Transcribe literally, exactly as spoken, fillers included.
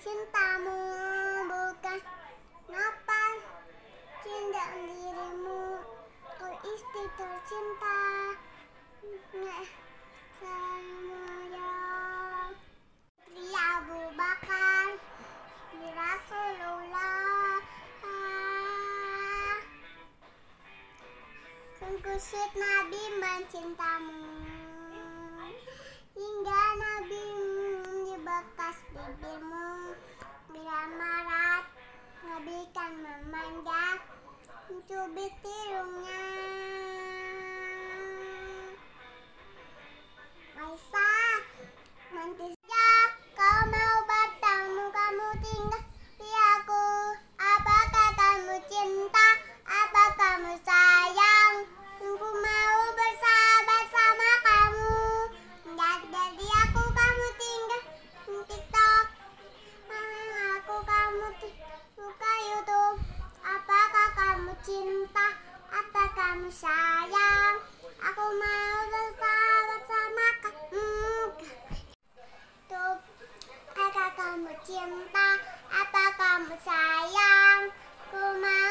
cintamu bukan apa cinta dirimu, kau istri tercinta. Saya Abu Bakar Rasulullah, sungguh sweet Nabi mencintamu, hingga Nabi di bekas bibirmu. Bila marah Nabi kan memanjat, mencubit hidungnya. Aisyah nanti saja kau mau bertemu, kamu tinggal di aku. Apakah kamu cinta, apa kamu sayang? Aku mau bersahabat sama kamu. Enggak jadi aku kamu tinggal di TikTok, aku kamu suka YouTube. Apakah kamu cinta, apa kamu sayang? Aku mau bersahabat sama kamu. Tuh, apakah kamu cinta, apa kamu sayang? Aku mau